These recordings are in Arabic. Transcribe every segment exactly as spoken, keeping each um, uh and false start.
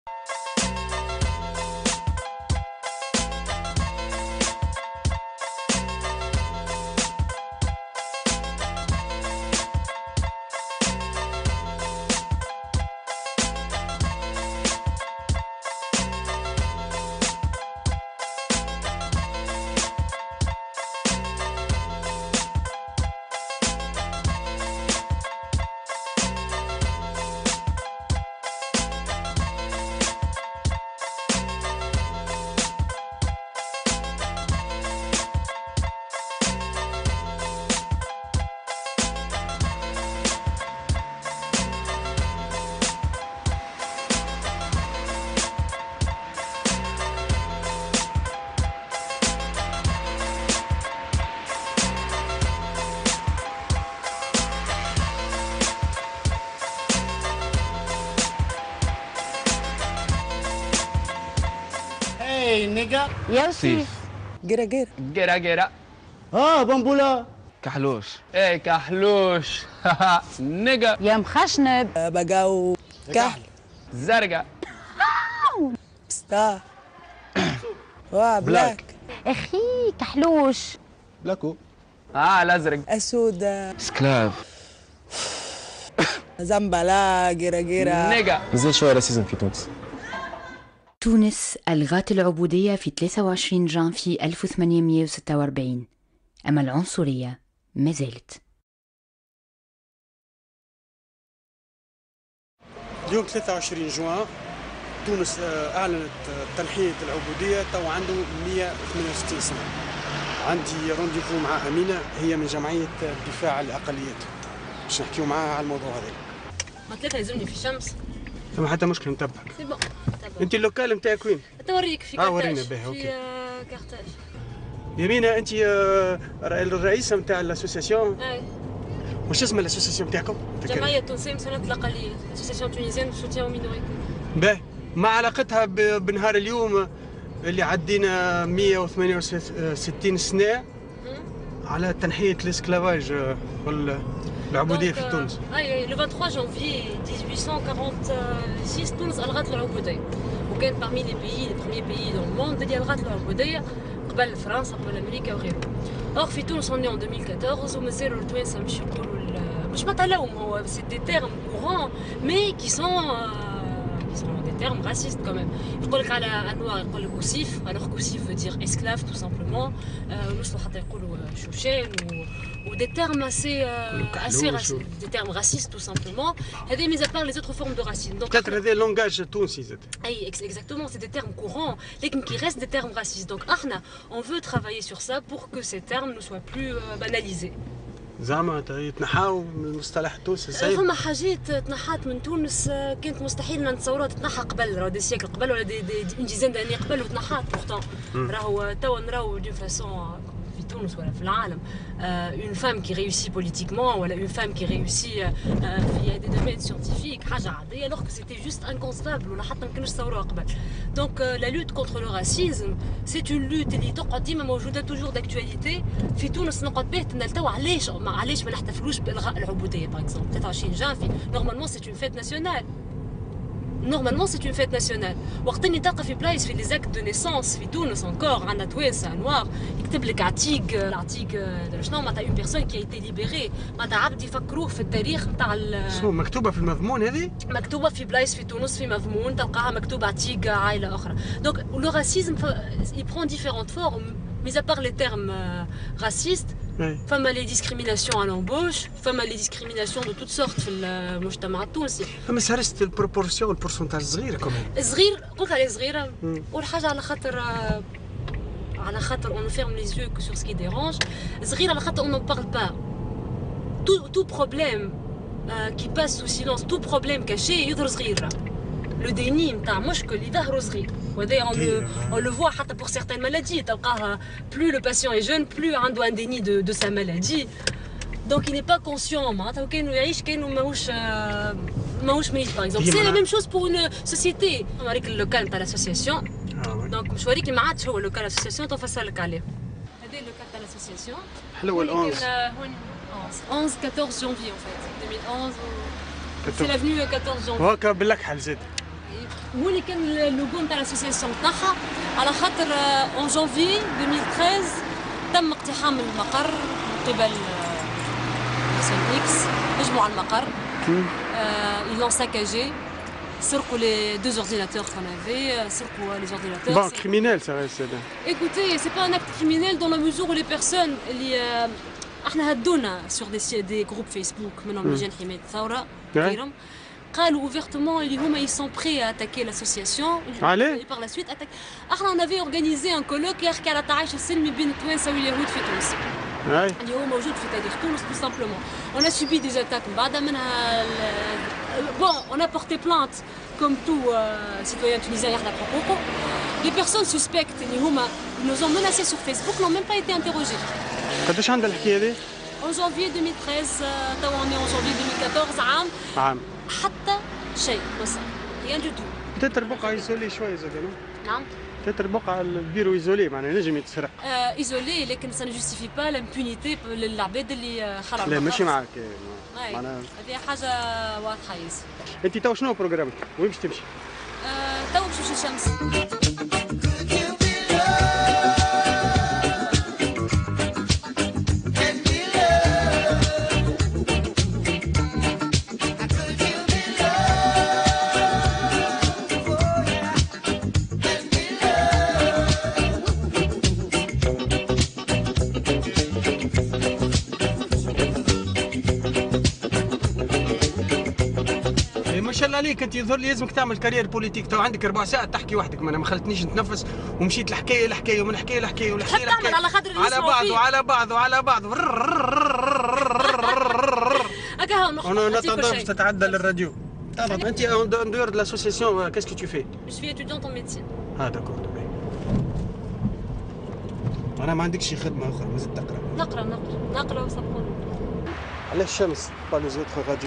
Hey, nigga. يوسف جرا جرا جرا جرا اه بامبولا. كحلوش. ايه كحلوش. نجا. يا مخشنب بقاو كحل زرقاء. ستار واه بلاك اخي كحلوش بلاكو. اه الازرق. اسود سكلاف. زنبلا جرا جرا نجا. نزل شوية راسيزم في تونس. تونس ألغت العبودية في ثلاثة وعشرين جانفي ألف وثمانمئة وستة وأربعين، أما العنصرية ما زالت. اليوم ثلاثة وعشرين جوان تونس أعلنت تنحية العبودية، تو عنده مئة وثمانية وستين سنة. عندي رونديفو مع أمينة، هي من جمعية الدفاع عن الأقليات، باش نحكيو معاها على الموضوع هذا. ما ثلاثة يلزمني في الشمس. فما حتى مشكل، نتبعك. سي بون نتبع. أنت اللوكال نتاعك وين؟ توريك في آه كارتاج. ورينا باهي، في أوكي. آه كارتاج. يمينة أنت آه، الرئيسة نتاع الأسوسياسيون، اي واش اسم الأسوسياسيون نتاعكم؟ جمعية تونسية مساندة الأقليات، أسوسياسيون تونيزيان دو سوتيان أو مينوريتي. باهي، ما علاقتها ب- بنهار اليوم اللي عدينا مئة وثمانية وستين سنة على تنحية الاسكلافاج والعبودية في تونس؟ اي لو ثلاثة وعشرين جانفي ألف وثمانمئة وستة وستين تونس ألغت العبودية، وكانت parmi les pays les premiers pays dans le monde اللي ألغت العبودية قبل فرنسا قبل أمريكا وغيره. أور في تونس on est en deux mille quatorze ومازالوا التوانسة مش يقولوا مش متعلوم، هو سي دي تيرم courants mais qui sont qui sont des termes racistes quand même. يقول لك على انواع، يقول لك اوسيف، alors qu'ossif veut dire esclave tout simplement. ونوصلوا حتى يقولوا شوشان و des termes assez assez racistes, des termes racistes tout simplement. هذه mis à part les autres formes de racisme. Donc peut-être هذا اللونجاج تونسي زاد. اي exactement, c'est des termes courants لكن qui restent des termes racistes. Donc احنا on veut travailler sur ça pour que ces termes ne soient plus banalisés. زعما يتنحاو من المصطلح التونسي صعيب. فما حاجات تنحات من تونس كانت مستحيل نتصورها تتنحى قبل، راهو دي سيكل قبل ولا دي دي اون ديزين داني قبل وتنحات بورتون. راهو توا نراو دون فاسون في تونس ولا في العالم اون فام كي ريوسي بوليتيكمون ولا اون فام كي ريوسي في دي دومين سيانتيفيك حاجه عاديه، alors que c'était juste inconcevable ولا حتى ما كانوش تصوروها قبل. دونك لا لوت كونتر لو راسيزم سي اون لوت اللي تقعد ديما موجوده توجور داكتواليتي في تونس. نقعد به توا علاش علاش ما نحتفلوش بالغاء العبوديه باغ اكزومبل ثلاثة وعشرين جانفي. نورمالمون سي اون فيت ناسيونال، نورمالمون سي اون فيت ناسيونال. وقت اللي تلقى في بلايص في لي زاكت دو نيسونس في تونس انكور عندنا توانسه نوار يكتب لك عتيق العتيق شنو معناتها اون بيرسون كي ايتي ليبيري، معناتها عبد يفكروه في التاريخ نتاع شنو مكتوبه في المضمون هذه؟ مكتوبه في بلايص في تونس في مضمون تلقاها مكتوبه عتيق عائله اخرى. دونك لو راسيزم il prend différentes formes mis à part les termes racistes. فما لي ديسكريميناسيون على l'embauche، فما لي ديسكريميناسيون دو توت سورت في المجتمع التونسي. فما سرست البروبورسيون البورسونتاج صغير كمان. صغير، قلت عليه صغيره. والحاجه على خاطر على خاطر on ferme les yeux que sur ce qui dérange. صغير على خاطر on n'en parle pas. tout tout problème qui passe sous silence، tout problème caché يظهر صغير. لو ديني نتاع مشكل يظهروا صغير، وهذا on le voit حتى pour certaines maladies. تلقاه plus le patient est jeune plus عنده un déni de de sa maladie. donc il n'est pas conscient معناتها كانوا يعيش كانوا ماهوش ماهوش مريض باغ اكزومبل. سي لا ميم شوز بور اون سوسيتي. نوريك اللوكال تاع لاسوسياسيون. دونك باش نوريك ما عادش هو اللوكال اسوسياسيون تفصل لك عليه. هذا اللوكال تاع لاسوسياسيون حلوه ال onze onze quatorze janvier en fait deux mille onze. C'est l'avenue quatorze janvier. وهكا بالكحل زاد. هو اللي كان اللوغو نتاع الاسوسياسيون تاعها على خاطر اون جانفي ألفين وثلاثة عشر تم اقتحام المقر من قبل اسم اكس، هجموا على المقر. ils l'ont saccagé. سرقوا les deux ordinateurs qu'on avait, سرقوا les ordinateurs. Bon, criminel, ça reste. Écoutez, c'est pas un acte criminel dans la mesure où les personnes اللي احنا هدونا sur des des groupes Facebook منهم لجان حماية الثورة غيرهم قالوا ouvertement اللي هما ils sont prêts à attaquer l'association. Allez. Et par la suite attaquer. احنا on avait organisé un colloque يحكي على التعايش السلمي بين التوانسة واليهود في تونس. اللي هو موجود في تاريخ تونس tout simplement. On a subi des attaques من بعدها منها bon, on a porté plainte comme tout euh, citoyen tunisien يحضر حقوقه. Les personnes suspectes اللي هما nous ont menacés sur Facebook n'ont même pas été interrogées. قداش عندها الحكايه هذه؟ En janvier ألفين وثلاثة عشر توا on est en janvier ألفين وأربعطاش عام. عام. حتى شيء ما صار. Rien du tout. تتر بقعة ايزولي شويه زاد. نعم. تتر بقعة البيرو ايزولي معناها نجم يتسرق. ايزولي لكن ça ne justifie pas l'impunité للعباد اللي خرجوا. لا ماشي معاك. معناها هذه حاجه واضحه ياسر. انت تو شنو بروجرامك؟ وين باش تمشي؟ تو باش نمشي الشمس. ما شاء الله عليك انت يظهر لي لازمك تعمل كارير بوليتيك. تو عندك ربع ساعه تحكي وحدك، ما انا ما خلتنيش نتنفس ومشيت الحكايه الحكايه ومن الحكايه الحكايه والحكايه الحكايه على خاطر على بعض وعلى بعض وعلى بعض هكا انا نتظن باش تتعدى للراديو. تفضل انت ان دور دو لاسوسياسيون كاسكو تو في؟ جو سوي étudiante en médecine. اه داكور. انا ما عندكش خدمه اخرى مازال تقرا؟ نقرا نقرا نقرا وسبقوني. على الشمس با لي زوتر راديو.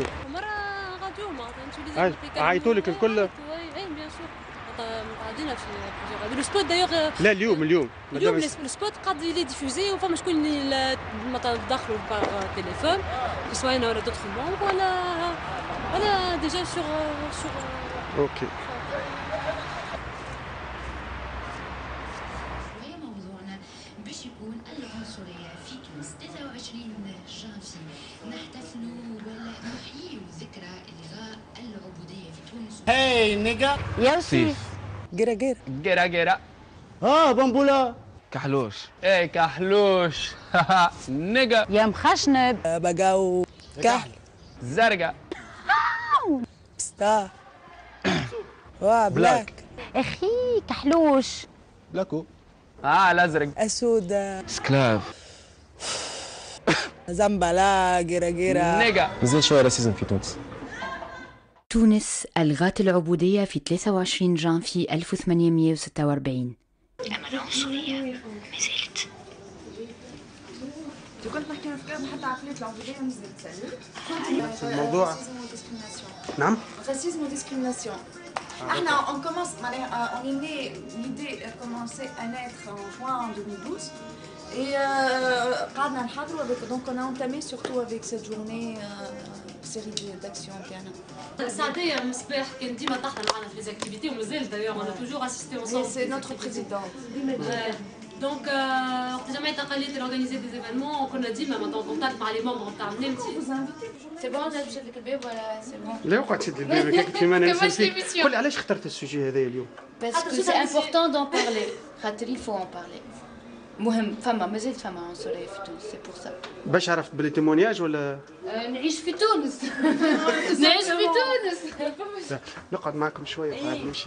مرة عيطوا لك الكل؟ اي بيان سور قاعدين في لو سبوت دايوغ. لا اليوم اليوم اليوم لو سبوت قاعد يلي ديفوزي وفما شكون اللي دخلوا بار تليفون سواء انا ولا دوطخ بونك ولا ولا ديجا سور سور اوكي. موضوعنا باش يكون العنصرية في تونس ثلاثة وعشرين جانفي نحتفلوا ولا نحيي ذكرى إلغاء العبودية في تونس. هاي نيجا. يا وسيف. جرا جرا. جرا جرا. اه بامبولا. كحلوش. ايه كحلوش. نيجا. يا مخشنب. بقاو كحل. زرقاء. بستا. واه بلاك. اخي كحلوش. بلاكو. اه الازرق. اسود. سكلاف. زنبلا جرا جرا. نيجا. زين شويه راسيزم في تونس. تونس ألغت العبودية في ثلاثة وعشرين جانفي ألف وثمانمئة وستة وأربعين. أما العنصرية ما زالت. كنت نحكي في حتى عقلية العبودية ما زالت. الموضوع نعم racisme ou discrimination. احنا on commence معناها on est né l'idée a commencé à naître en juin deux mille douze et قعدنا نحضروا avec donc on a entamé surtout avec cette journée série d'action تاعنا. سعدية مصباح كان ديما تحضر معنا في ليزاكتيفيتي ومازال d'ailleurs on a toujours assisté ensemble. C'est notre présidente. Donc وقت جمعية أقلية اللي organiser des événements وكنا ديما en contact مع les membres تاع منامتي. C'est bon انا نشد لك الباب ولا c'est bon؟ لا وقعد تشد الباب كيف كيما انا نسال فيك. قول لي علاش اخترت السوجي هذا اليوم؟ Parce que c'est important d'en parler. خاطر il faut en parler. مهم فما مازال فما عنصرية في تونس c'est pour ça. باش عرفت بلي تيمونياج ولا؟ نعيش في تونس. نعيش في تونس. نقعد معكم شويه قاعد نمشي.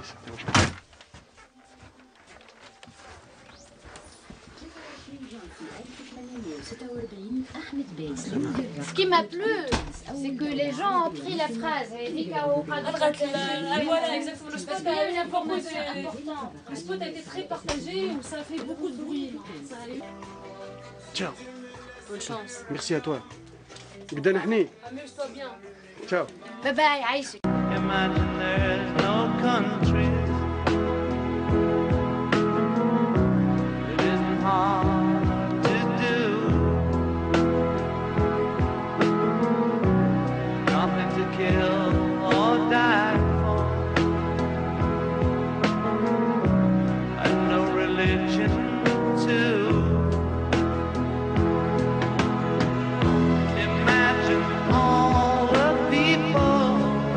Ce qui m'a plu, c'est que les gens ont pris la phrase. Voilà, exactement. Le spot a eu important. Le spot a été très partagé, où ça a fait beaucoup de bruit. Ça allait. Ciao. Bonne chance. Merci à toi. بدنا حنين. Amuse-toi bien. Ciao. Bye bye, عايشك. Imagine there's no countries. It isn't hard to do. Nothing to kill or die for. religion too. Imagine all the people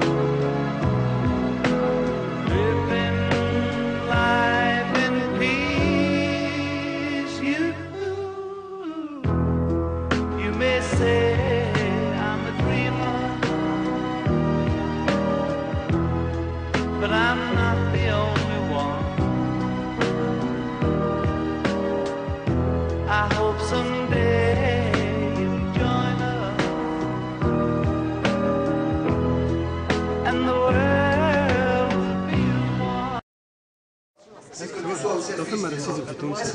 living life in peace. You, you may say I'm a dreamer, but I'm not the only one. I hope someday you'll join us, and the world will be one. لو ثم راسيزم في تونس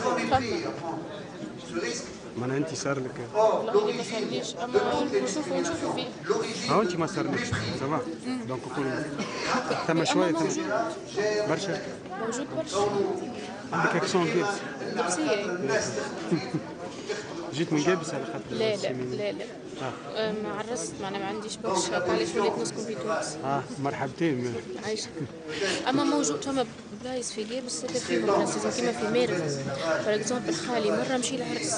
معناها انت صار لك والله ما صارليش اما نشوفوا نشوفوا فيه ها انت ما صارلكش سافا دونك كل ثم شويه ثم برشا موجود برشا عندك اكسون كيف نفسية جيت من جابس على خاطر لا لا لا لا اه ما عرست معنا ما عنديش برشا علاش وليت نسكن في تونس اه مرحبتين عايشة اما موجود فما بلايص في جابس اللي فيهم راسيزم كيما في مارغ باغ اكزومبل خالي مرة مشي لعرس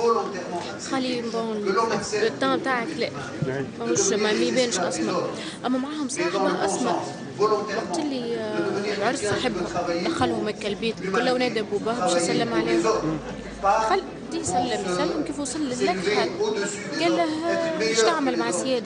خالي بون الطان تاعك لا ماهوش ما يبانش اسمر اما معاهم صاحبة اسمر وقت اللي العرس صاحبها دخلهم هكا البيت كله ونادى بوباه باش يسلم عليهم خل دي يسلم يسلم كيف وصل للكحل قال له ايش تعمل مع سيادة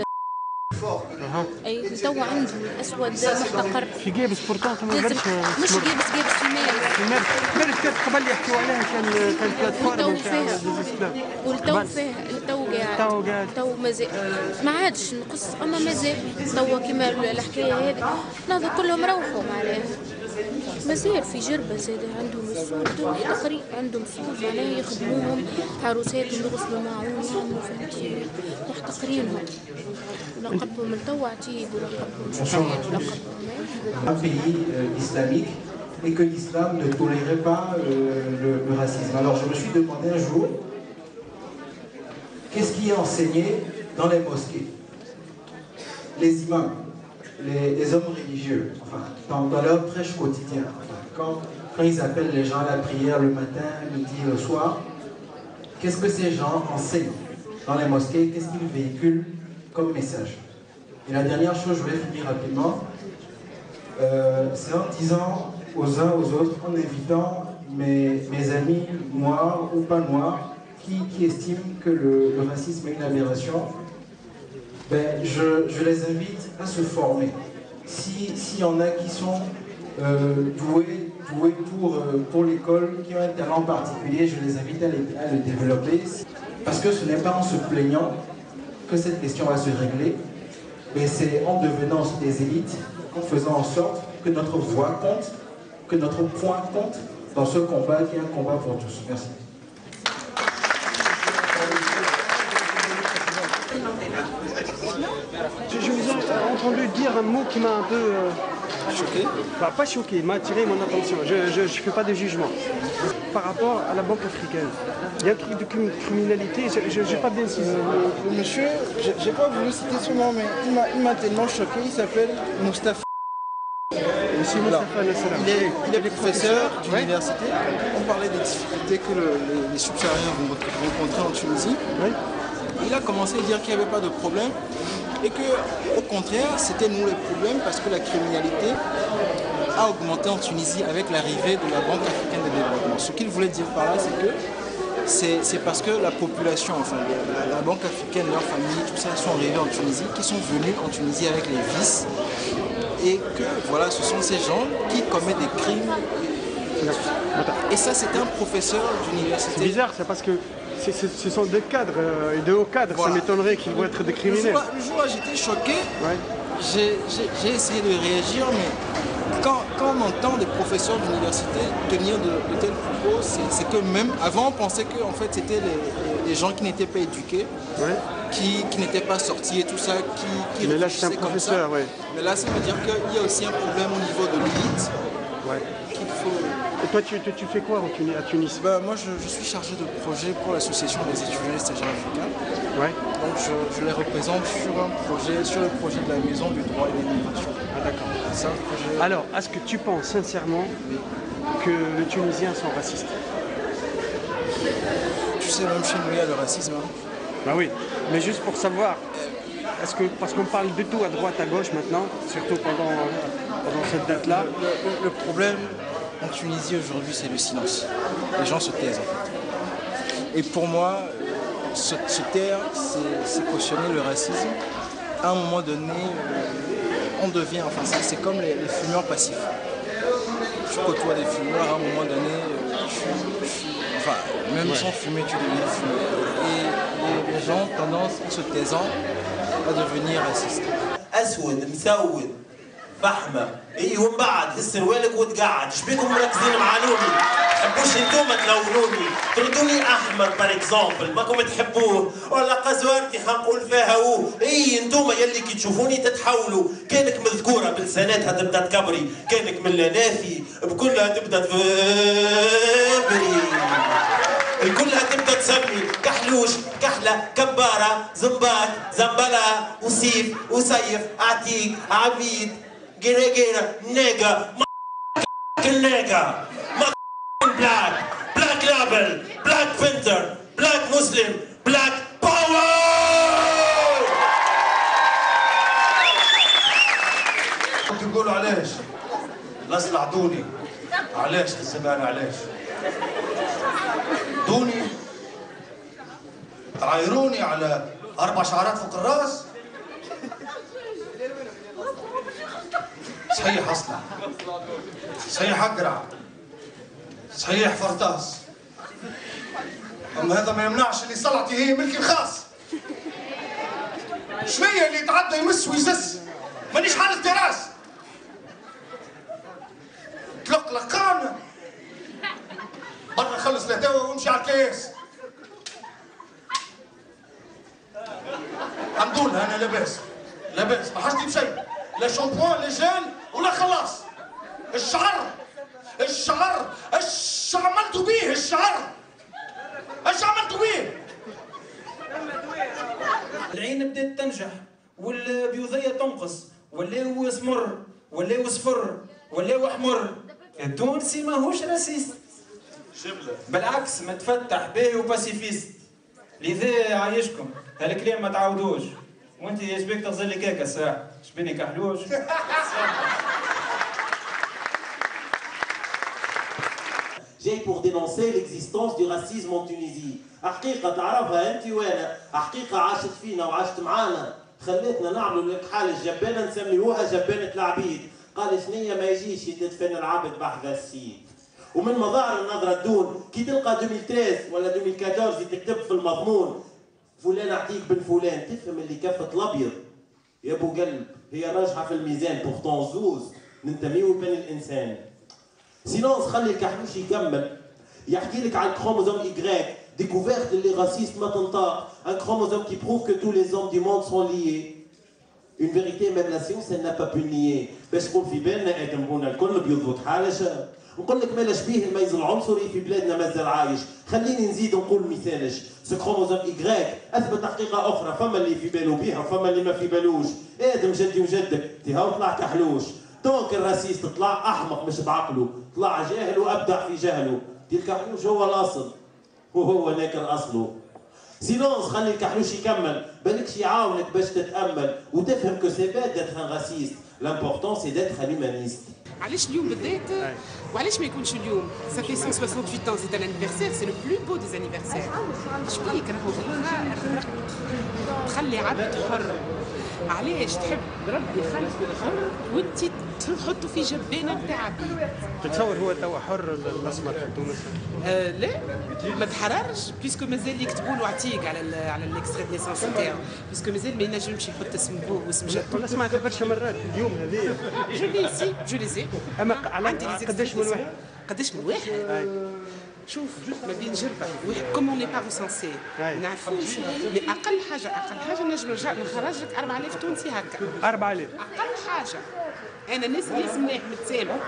اي توا عنده اسود محتقر في جابس بورتون ما لازم برشا مش جابس جابس في مارس في مارس مارس كانت قبل يحكيوا عليها كان كان بلاتفورم نتاع الاسلام والتو فيها التو قاعد تو قاعد تو مازال ما عادش نقص اما مازال توا كيما الحكايه هذه نهضوا كلهم روحوا معناها مازال في جربة زاد عندهم السود تقريبا عندهم سود معناها يخدموهم عروساتهم يغسلوا معاهم يعملوا فهمتي محتقرينهم ولقبهم التو عتيب ولقبهم شهيد ولقبهم un pays euh, islamique et que l'islam ne tolérait pas euh, le, le racisme. Alors je me suis demandé un jour, qu'est-ce qui est enseigné dans les mosquées? Les imams, les, les hommes religieux, enfin, dans, dans leur prêche quotidien, enfin, quand, quand ils appellent les gens à la prière le matin, midi, le soir, qu'est-ce que ces gens enseignent dans les mosquées? Qu'est-ce qu'ils véhiculent comme message? Et la dernière chose, je vais finir rapidement, euh, c'est en disant aux uns aux autres, en invitant mes, mes amis noirs ou pas noirs qui, qui estiment que le, le racisme est une aberration, ben, je, je les invite à se former. S'il si y en a qui sont euh, doués, doués pour, euh, pour l'école, qui ont un talent particulier, je les invite à, les, à le développer. Parce que ce n'est pas en se plaignant que cette question va se régler, mais c'est en devenant des élites, en faisant en sorte que notre voix compte, que notre point compte dans ce combat qui est un combat pour tous. Merci. Je, je vous ai entendu dire un mot qui m'a un peu euh, choqué. Enfin, pas choqué, il m'a attiré mon attention. Je ne fais pas de jugement. Par rapport à la Banque africaine, il y a un truc de criminalité, je n'ai pas bien saisi. Le monsieur, j'ai pas voulu citer son nom, mais il m'a tellement choqué, il s'appelle Moustapha. Monsieur Moustapha Nassara. Il est, il est professeur d'université. On parlait des difficultés que le, les, les subsahariens vont rencontrer en Tunisie. Oui. Il a commencé à dire qu'il n'y avait pas de problème et qu'au contraire, c'était nous les problèmes parce que la criminalité a augmenté en Tunisie avec l'arrivée de la Banque africaine de développement. Ce qu'il voulait dire par là, c'est que c'est parce que la population, enfin la, la Banque africaine, leurs familles, tout ça, sont arrivés en Tunisie, qui sont venus en Tunisie avec les vices et que voilà, ce sont ces gens qui commettent des crimes. Et ça, c'était un professeur d'université. C'est bizarre, c'est parce que c est, c est, ce sont des cadres, euh, de hauts cadres, voilà. Ça m'étonnerait qu'ils vont être des criminels. Le jour là, j'étais choqué, ouais. J'ai essayé de réagir, mais quand, quand on entend des professeurs d'université tenir de, de tels propos, c'est que même avant on pensait que en fait, c'était les, les, les gens qui n'étaient pas éduqués, ouais. qui, qui n'étaient pas sortis et tout ça, qui, qui mais là c'est un professeur, oui. Mais là ça veut dire qu'il y a aussi un problème au niveau de l'élite. Ouais. Qu'il faut... Et toi, tu, tu, tu fais quoi à Tunis? Ben, moi, je, je suis chargé de projet pour l'association des étudiants et stagiaires africains. Ouais. Donc, je, je les représente sur un projet, sur le projet de la maison du droit et de l'immigration. Ah, d'accord. C'est un projet... Alors, est-ce que tu penses sincèrement que les Tunisiens sont racistes? Tu sais, même chez nous, il y a le racisme. Hein. Bah oui, mais juste pour savoir, est-ce que, parce qu'on parle de tout à droite, à gauche maintenant, surtout pendant, pendant cette date-là. Le, le, le problème en Tunisie aujourd'hui, c'est le silence. Les gens se taisent en fait. Et pour moi, se, se taire, c'est cautionner le racisme. À un moment donné, on devient, enfin c'est comme les, les fumeurs passifs. Tu côtoies des fumeurs, à un moment donné, tu, tu, enfin, même ouais. sans fumer, tu deviens fumeur. Et les, les gens ont tendance, en se taisant, à devenir racistes. أسود مسود فحمة إيه ومن بعد هز سروالك وتقعد شبيكم مركزين معانوني تحبوش انتوما تلونوني تردوني أحمر بار اكزومبل ماكم تحبوه ولا قزوارتي حنقول فيها هو إيه انتوما يلي كي تشوفوني تتحولوا كانك مذكورة بلساناتها تبدا تكبري كانك من لنافي بكلها تبدا تفبري الكلها تبدا تسمي كحلوش كحله كباره زنباك زنبله وسيف وسيف عتيق عبيد جيرجيرا نيجا نيجا بلاك بلاك لابل بلاك بنتر بلاك مسلم بلاك باور. تقولوا علاش؟ لا صلعتوني علاش الزمان علاش؟ دوني تعايروني على أربع شعرات فوق الراس؟ صحيح أصلع صحيح أقرع صحيح فرطاس أما هذا ما يمنعش اللي صلعتي هي ملكي الخاص. شنيا اللي يتعدى يمس ويزز مانيش حالة تراس تلق لقان برا خلص لهتوا وامشي على الكياس. الحمد لله انا لاباس لاباس ما حاجتي بشيء لا شامبوان لا جيل ولا خلاص. الشعر الشعر اش عملتوا بيه الشعر اش عملتوا بيه؟ العين بدات تنجح والبيوضيه تنقص ولاو يسمر ولاو يصفر ولاو احمر. التونسي ماهوش راسيست بالعكس متفتح باهي وباسيفيست. لذا عايشكم هالكلام ما تعاودوش. وانت ايش بيك تغزل لي كيكه الساعه؟ شبيني كحلوش؟ جاي pour dénoncer l'existence du racisme en Tunisie. حقيقة تعرفها أنت وأنا، حقيقة عاشت فينا وعاشت معانا، خلتنا نعملوا لك حال الجبانة نسميوها جبانة العبيد. قال شنيا ما يجيش يدفن العبد بحذا السيد. ومن مظاهر النظرة الدون كي تلقى ألفين وثلاثة ولا ألفين وأربعطاش تكتب في المضمون فلان أعطيك بن فلان، تفهم اللي كفة الأبيض يا أبو قلب هي راجحة في الميزان. بورتون زوز ننتميو لبني الإنسان. سينونس خلي الكحلوش يكمل يحكي لك على الكروموزوم إيغريك découverte اللي راسيست ما تنطاق. Un chromosome qui prouve que tous les hommes du monde sont liés. Une vérité même la science elle n'a pas pu nier. باش تكون في بالنا آدم بونا الكل بيضبط حالش. نقول لك ما شبيه الميز العنصري في بلادنا مازال عايش. خليني نزيد نقول مثالش. سو كروموزوم إيغريك أثبت حقيقة أخرى. فما اللي في باله بيها وفما اللي ما في بالوش. آدم جدي وجدك تهاو طلع كحلوش. دونك الراسيست طلع أحمق مش بعقله. طلع جاهل وأبدع في جهله. دي الكحلوش هو الأصل وهو ناكر أصله. سيلونس خلي الكحلوش يكمل بالكش يعاونك باش تتأمل وتفهم كو سي با ديتر ان راسيست. لامبورتون سي ديتر ان هيومانيست. علاش اليوم بالذات وعلاش ما يكونش اليوم؟ Ça fait cent soixante-huit ans, c'est un anniversaire, c'est le plus beau des anniversaires. شبيك راهو بالخير تخلي عبد حر. علاش تحب ربي خلق حر وانت تحطه في جبانه نتاع عبيد؟ تتصور هو توا حر الاسمر في تونس؟ آه لا ما تحررش بيسكو مازال يكتبوا له عتيق على ال على الاكستري دي نيسانس نتاعو بيسكو مازال ما ينجمش يحط اسم بوه واسم جدو. ولا سمعت برشا مرات اليوم هذه. جو لي سي جو لي سي. اما على قداش من واحد؟ قداش من واحد؟ شوف ما بين جربة واحد كوم اون لي با ريسونسي ما نعرفوش مي اقل حاجه اقل حاجه نجم نرجع نخرج لك أربعة آلاف تونسي هكا. أربعة آلاف اقل حاجه. انا ناس ناس ملاح متسامح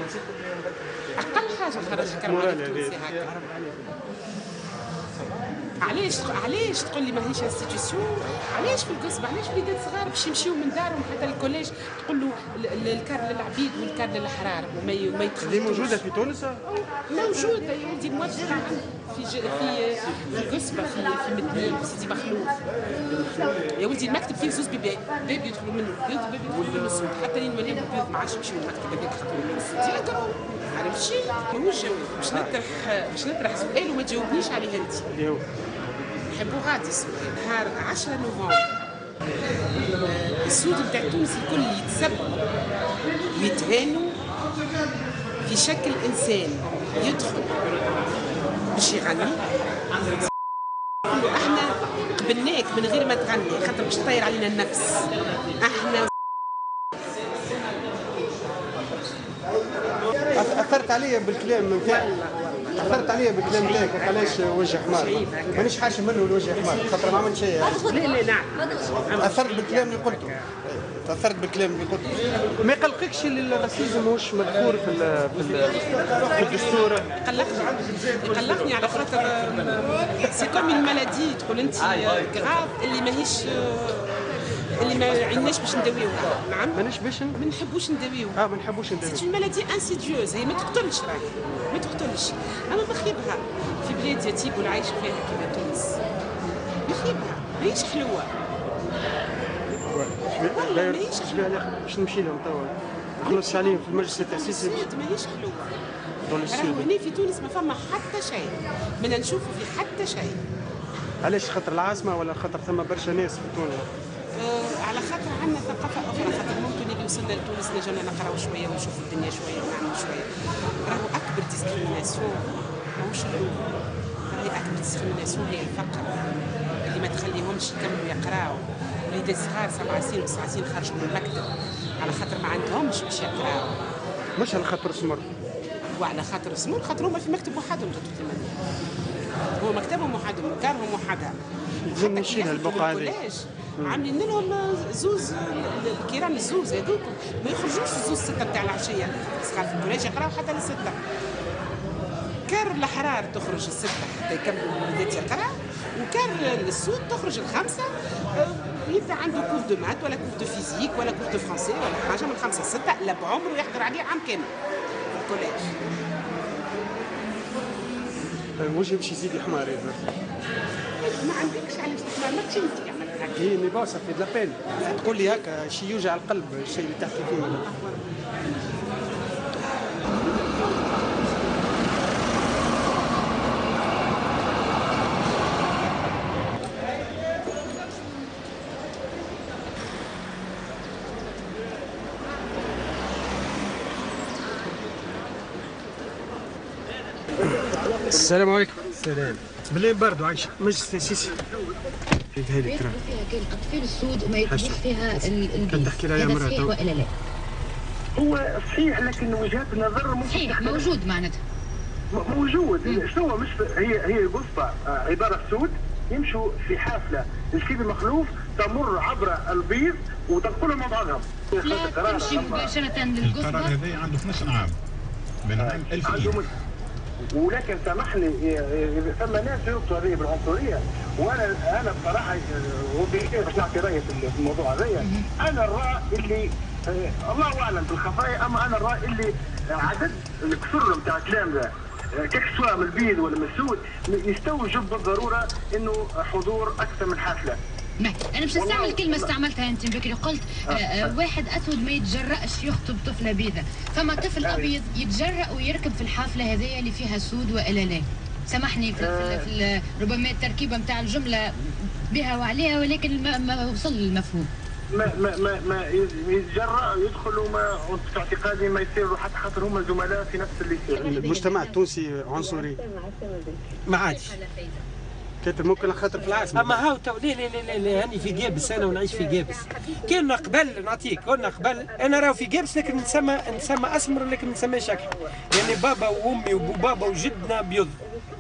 اقل حاجه نخرج لك أربعة آلاف تونسي هكا. علاش علاش تقول لي ماهيش انستيتيوسيون؟ علاش في القصبة علاش وليدات صغار باش يمشيو من دارهم حتى الكوليج تقول له الكار للعبيد والكار للحرار وما ما يتخلطوش. اللي موجوده في تونس؟ موجوده يا ولدي الموظفه في ج... في في القصبة في في مدنين في سيدي مخلوف. يا ولدي المكتب فيه زوز بيبان، باب يدخلوا منه البيض باب يدخلوا منه السود، حتى لين ولينا البيض ما عادش يمشيو المكتب هذاك يخدموا منه السود يقراو. عرفت شي؟ ماهوش جواب باش نطرح باش نطرح سؤال وما تجاوبنيش عليه انت. اللي هو نحبوا غادي السؤال. نهار عشرة نوفمبر السود نتاع تونس الكل يتسب ويتهانوا في شكل انسان يدخل باش يغني. احنا قبلناك من غير ما تغني خاطر باش تطير علينا النفس. احنا اثرت عليا بالكلام نتاعك، اثرت عليا بالكلام نتاعك وعلاش وجه حمار. مانيش حاشم منه الوجه حمار خاطر ما عملت شيء. لا لا نعم اثرت بالكلام اللي قلته، تاثرت بالكلام اللي قلته. ما يقلقكش اللي الراسيزم مش مذكور في في الدستور؟ يقلقني يقلقني على خاطر سي كوم اون مالادي تقول انت كراف اللي ماهيش اللي ما عندناش باش نداويوها. نعم مانيش باش ما نحبوش نداويوها. اه ما نحبوش نداويوها. سي اون مالادي انسيديوز، هي ما تقتلش راهي ما تقتلش. اما مخيبها في بلاد يتيب ولا عايش فيها كيما تونس مخيبها ماهيش حلوه. والله ماهيش حلوه. باش نمشي لهم توا نخلص عليهم في المجلس التأسيسي. ماهيش حلوه. دون السود هنا في تونس ما فما حتى شيء، بدنا نشوفوا في حتى شيء. علاش خاطر العاصمه ولا خاطر ثم برشا ناس في تونس؟ آه على خاطر عندنا ثقافه اخرى، خاطر ممكن اللي وصلنا لتونس نجمنا نقراو شويه ونشوفوا الدنيا شويه ونعملوا شويه. راهو اكبر ديسكريميناسيون ماهوش اللغه، راهي اكبر ديسكريميناسيون هي الفقر اللي ما تخليهمش يكملوا يقراو. وليدات صغار سبع سنين وتسع سنين خرجوا من المكتب على خاطر ما عندهمش باش يقراو. مش على خاطر سمر وعلى خاطر سمر، خاطر هما في مكتب وحدهم تدخل هو مكتبهم وحدهم وكارهم وحدها. لازم نشيلها البقعه هذه. عاملين لهم زوز الكيران الزوز هذوك ما يخرجوش الزوز ستة بتاع العشية. صغار في الكوليج يقراو حتى للستة. كار الحرار تخرج الستة حتى يكملوا الوليدات يقرا، وكار السود تخرج الخمسة يبدا عنده كوف دو مات ولا كوف دو فيزيك ولا كوف دو فرونسي ولا حاجة من خمسة لستة لا بعمره يحضر عليه عام كامل في الكوليج. وجهي باش يزيد حمار هذا. ما عندكش علاش تحمر ما تمشي انت تعمل هكا. هي مي بوصف في لابيل تقول لي هكا شيء يوجع القلب الشيء اللي تحكي فيه. السلام عليكم. السلام. بالله برد عايشه مجلس تاسيسي. فيها لي ترى. فيها كان اطفال السود وما يكونش فيها البيت. كان تحكي لها يا مرأة صحيح والا لا؟ هو صحيح لكن وجهات النظر ممكن صحيح موجود معناتها. موجود. شنو مش هي هي قصبة عبارة سود يمشوا في حافلة لسيدي مخلوف تمر عبر البيض وتدخلهم مع بعضهم. لا تمشي مباشرة للقصبة. القرار هذا عنده اثناش عام من عام ألفين. ولكن سامحني ثم ناس يقصوا هذه بالعنصريه وانا انا بصراحه وباش نعطي رايي في الموضوع هذايا. انا الراي اللي الله اعلم بالخفايا، اما انا الراي اللي عدد الكسر نتاع الكلام ذا كيك سواء من البيض ولا من السود يستوجب بالضروره انه حضور اكثر من حفله. ما انا مش هستعمل كلمه استعملتها انت بكري قلت آه آه واحد اسود ما يتجرأش يخطب طفله بيضاء، فما طفل ابيض يتجرأ ويركب في الحافله هذيا اللي فيها سود والا لا. سامحني في, في, في ربما التركيبه نتاع الجمله بها وعليها، ولكن ما, ما وصل للمفهوم. ما ما ما ما يتجرأ يدخل وما في اعتقادي ما يصيروا حتى خاطر هما زملاء في نفس اللي يصير. المجتمع التونسي عنصري ما عادش. كانت ممكن خاطر في العاصمه. اما هاو تو ليه ليه ليه ليه هاني في جابس انا ونعيش في جابس. كنا قبل نعطيك كنا قبل انا راهو في جابس لكن نسمى نسمى اسمر لكن نسمى شكل. يعني بابا وامي وبابا وجدنا بيض.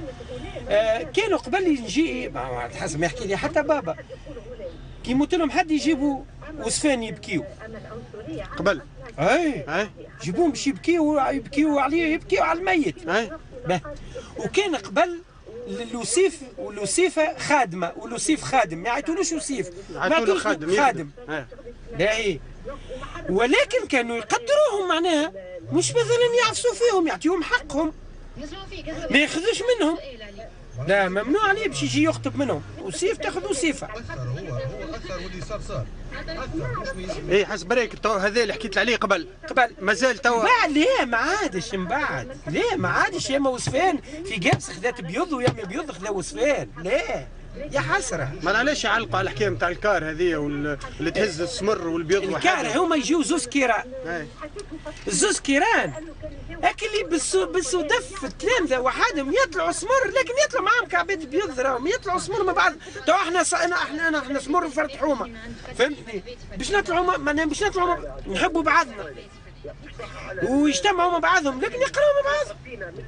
آه كانوا قبل نجي حسب ما يحكي لي حتى بابا كي يموت لهم حد يجيبوا وسفان يبكيو. قبل اي اي يجيبوهم باش يبكيو يبكيو عليه يبكيو على الميت. اي به وكان قبل الوصيف والوصيفه خادمه والوصيف خادم ما يعيطولوش وصيف ما يعيطولوا خادم خادم باهي ولكن كانوا يقدروهم معناها مش مثلا يعفسوا فيهم يعطيهم حقهم ما ياخذوش منهم لا ممنوع عليه باش يجي يخطب منهم وصيف تاخذ وصيفه هو هو اثر واللي صار صار اي حسب بريك تو هذا اللي حكيت عليه قبل قبل مازال تو بعد ليه ما عادش من بعد ليه ما عادش ياما وصفان في جابس خذات بيض وياما بيض خذا وصفان ليه يا حسره ما علاش يعلقوا على الحكايه نتاع الكار هذه واللي تهز السمر والبيض الكار هما يجيو زوز كيران زوز كيران اللي بالصدف التلامذه وحدهم يطلعوا سمر لكن يطلعوا معاهم كعبات بيض راهم يطلعوا سمر مع بعض تو احنا احنا احنا احنا سمر وفرد حومه فهمتني باش نطلعوا معناها باش نطلعوا نحبوا بعضنا ويجتمعوا مع بعضهم لكن يقراوا مع بعضهم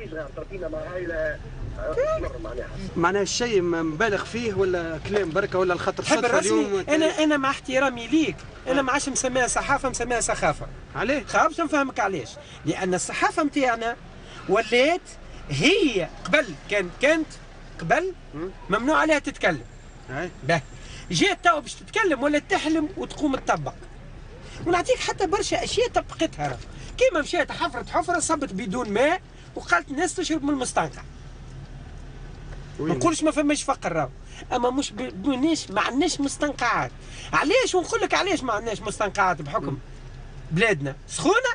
معناها الشيء مبالغ فيه ولا كلام بركه ولا الخاطر صدفه اليوم انا انا مع احترامي ليك انا ما عادش مسميها صحافه مسميها سخافه عليه خابش نفهمك علاش لان الصحافه نتاعنا ولات هي قبل كانت كانت قبل ممنوع عليها تتكلم باهي جات تو باش تتكلم ولا تحلم وتقوم تطبق ونعطيك حتى برشا اشياء طبقتها كيما مشات حفرت حفره صبت بدون ماء وقالت الناس تشرب من المستنقع ما نقولش ما فماش فقر راهو اما مش بنيش ما عندناش مستنقعات علاش ونقول لك علاش ما عندناش مستنقعات بحكم بلادنا سخونه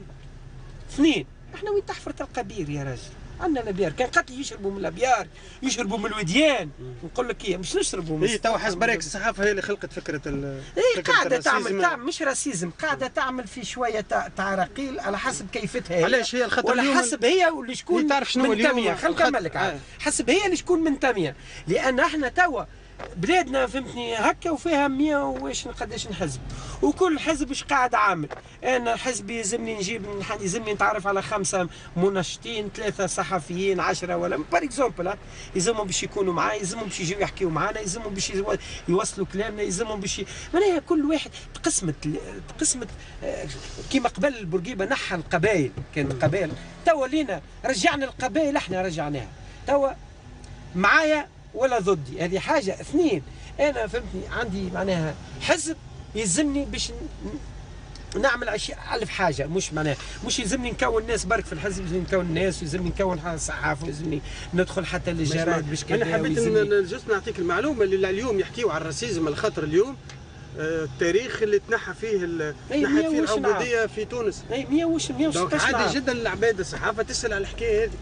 اثنين احنا وين تحفر تلقى بير يا راجل عندنا الابيار كان قتل يشربوا من الابيار يشربوا من الوديان نقول لك ايه مش نشربوا اي تو حسب بريك الصحافه هي اللي خلقت فكره ال اي قاعده تعمل تعمل مش راسيزم قاعده تعمل في شويه تعراقيل على حسب كيفتها هي علاش هي الخطر ولا حسب هي واللي شكون تعرف شنو منتميه خلينا نكمل لك آه. حسب هي اللي شكون منتميه لان احنا توا بلادنا فهمتني هكا وفيها مية واش قداش نحزب وكل حزب اش قاعد عامل انا حزبي يلزمني نجيب يلزمني نتعرف على خمسه منشطين ثلاثه صحفيين عشرة ولا بار اكزومبل يلزمهم باش يكونوا معايا يلزمهم باش يجيو يحكيوا معانا يلزمهم باش يوصلوا كلامنا يلزمهم باش معناها كل واحد تقسمت تقسمت كيما قبل البورقيبه نحى القبائل كانت قبائل توا لينا رجعنا القبائل احنا رجعناها توا معايا ولا ضدي هذه حاجه اثنين انا فهمتني عندي معناها حزب يلزمني باش نعمل اشياء الف حاجه مش معناها مش يلزمني نكون ناس برك في الحزب يلزمني نكون ناس يلزمني نكون صحافه يلزمني ندخل حتى للجرايد باش كذا انا حبيت جست نعطيك المعلومه اللي اليوم يحكيوا على الراسيزم على خاطر اليوم التاريخ اللي تنحى فيه تنحت فيه العبوديه في تونس اي مية وش مية وستاشر عادي جدا العباد الصحافه تسال على الحكايه هذه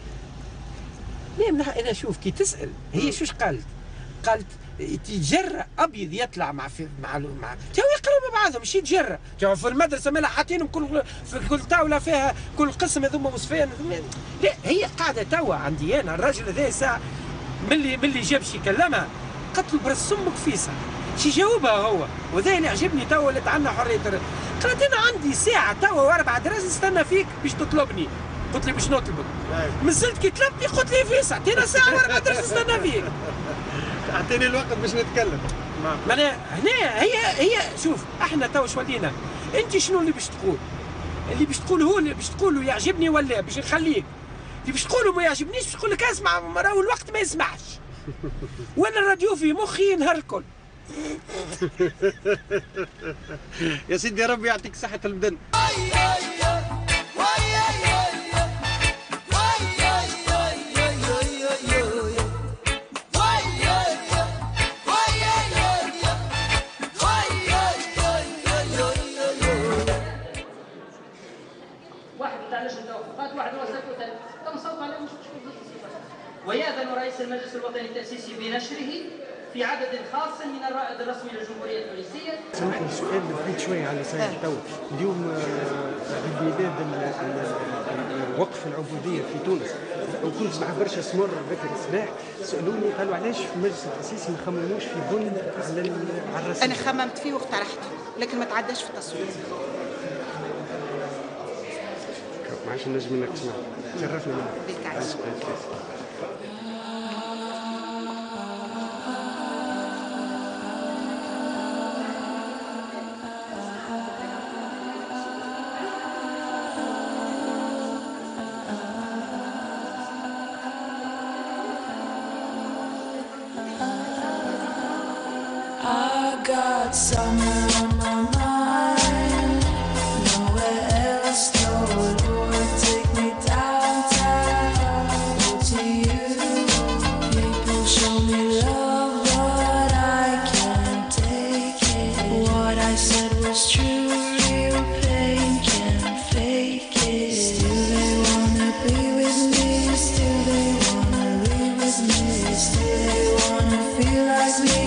لا انا شوف كي تسال هي شوش قالت قالت يتجرأ ابيض يطلع مع في مع مع تو يقراوا مع بعضهم مش يتجرأ تو في المدرسه مالها حاطينهم كل في كل طاوله فيها كل قسم هذوما وصفين لا هي قاعده توا عندي انا الراجل هذا ساعه ملي ملي جاب شي كلمها قالت له برس امك فيسا شي جاوبها هو وذا اللي عجبني توا اللي عندنا حريه قالت انا عندي ساعه توا واربع دراس نستنى فيك باش تطلبني قلت لي باش نطلبك مازلت كي طلبتني قلت لي فيسا اعطينا ساعه واربع دراس نستنى فيك اعطيني الوقت باش نتكلم معناها هنا هي هي شوف احنا تو ولينا انت شنو اللي باش تقول اللي باش تقول هو اللي باش تقوله يعجبني ولا باش نخليك اللي باش تقوله ما يعجبنيش باش نقول لك اسمع راهو الوقت ما يسمعش وانا الراديو في مخي نهار الكل يا سيدي يا رب يعطيك صحة البدن ويأذن رئيس المجلس الوطني التأسيسي بنشره في عدد خاص من الرائد الرسمي للجمهورية التونسية. سامحني سؤال بعيد شوية على ساعة تو اليوم بميلاد وقف العبودية في تونس وكنت مع برشا سمر بكر الصباح سألوني قالوا علاش في المجلس التأسيسي ما خمموش في بن على على الرسم. أنا خممت فيه واقترحته لكن ما تعداش في التصويت. ما عادش نجم انك تسمع شرفنا منك. بالكعش. got summer on my mind. Nowhere else, no Lord, take me downtown. Oh, to you, people show me love, but I can't take it. What I said was true, real pain can't fake it. Still they wanna be with me, still they wanna live with me, still they wanna feel like me.